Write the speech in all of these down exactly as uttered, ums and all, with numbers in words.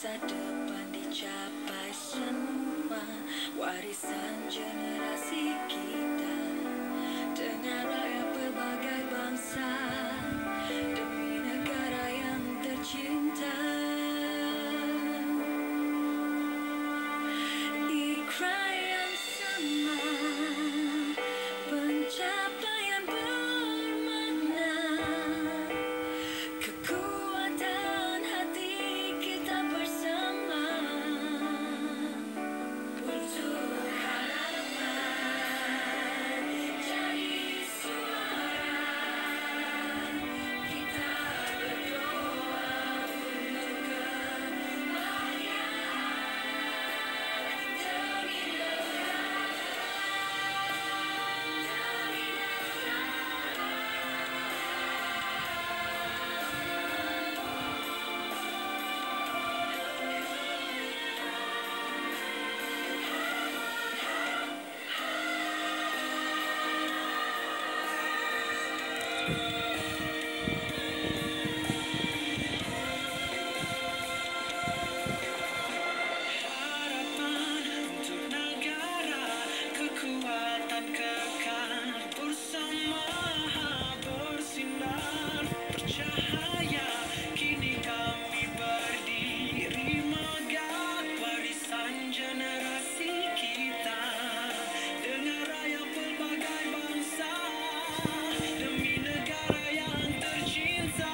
masa depan dicapai semua, warisan generasi kita dengan rakyat berbagai bangsa demi negara yang tercinta. Ikrar yang sama, pencapaian bermakna, kekuatan hati kita bersama untuk harapan jadi suara. Kita berdoa untuk kebahagiaan demi negara, demi harapan untuk negara, kekuatan kekal bersama bersinar bercahaya. Kini kami berdiri megah, warisan generasi kita dengan rakyat pelbagai bangsa demi negara yang tercinta.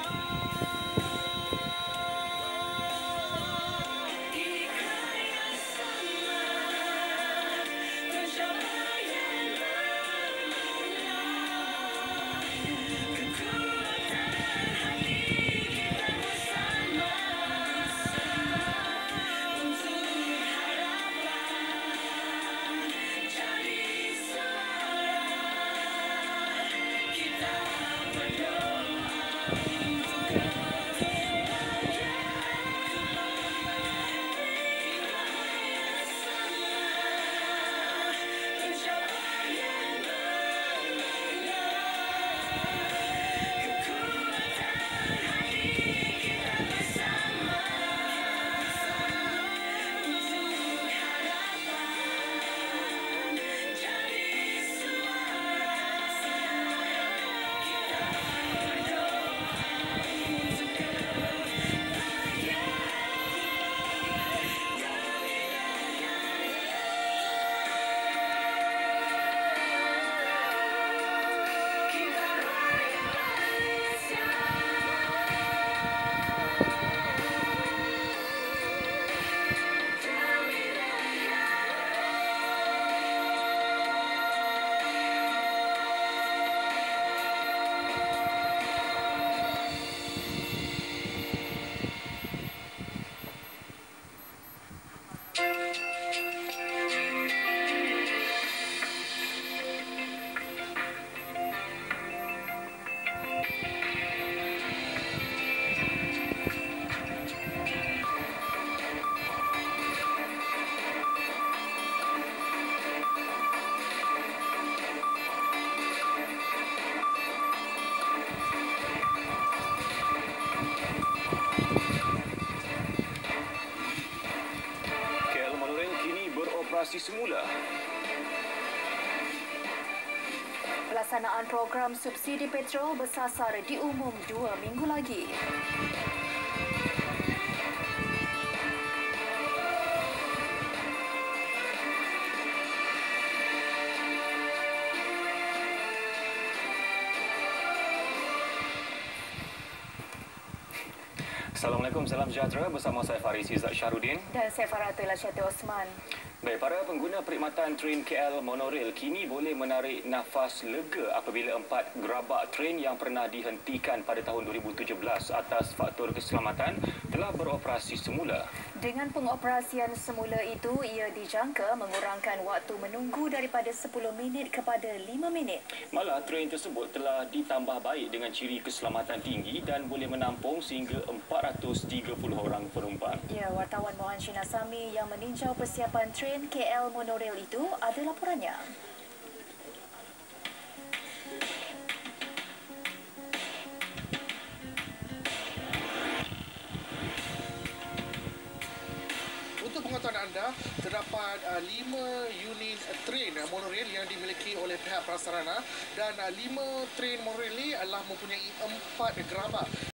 Ikrar yang sama, pencapaian bermakna, kekuatan hati kita bersama untuk harapan jadi suara. Kita berdoa untuk kebahagiaan, ikrar yang sama, pencapaian bermakna, kekuatan hati kita bersama untuk harapan jadi suara. Kita berdoa untuk kebahagiaan demi kita rakyat Malaysia. Demi K L Monorail kini beroperasi semula. Pelaksanaan program subsidi petrol bersasar diumum dua minggu lagi. Assalamualaikum, salam sejahtera, bersama saya Faris Izzat Syahrudin. Dan saya Faratul Asyati Osman. Baik, para pengguna perkhidmatan train K L Monorail kini boleh menarik nafas lega apabila empat gerabak train yang pernah dihentikan pada tahun dua ribu tujuh belas atas faktor keselamatan telah beroperasi semula. Dengan pengoperasian semula itu, ia dijangka mengurangkan waktu menunggu daripada sepuluh minit kepada lima minit. Malah, train tersebut telah ditambah baik dengan ciri keselamatan tinggi dan boleh menampung sehingga empat ratus tiga puluh orang penumpang. Ya, wartawan Mohan Shinasami yang meninjau persiapan train K L Monorail itu ada laporannya. anda, terdapat uh, lima unit uh, train uh, monorail yang dimiliki oleh pihak prasarana dan uh, lima train monorail ini adalah mempunyai empat gerabak